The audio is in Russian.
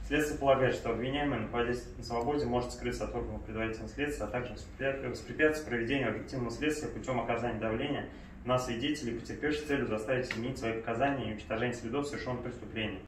Следствие полагает, что обвиняемый, находясь на свободе, может скрыться от органов предварительного следствия, а также воспрепятствовать проведению объективного следствия путем оказания давления на свидетелей и потерпевших с целью заставить изменить свои показания и уничтожения следов совершенного преступления.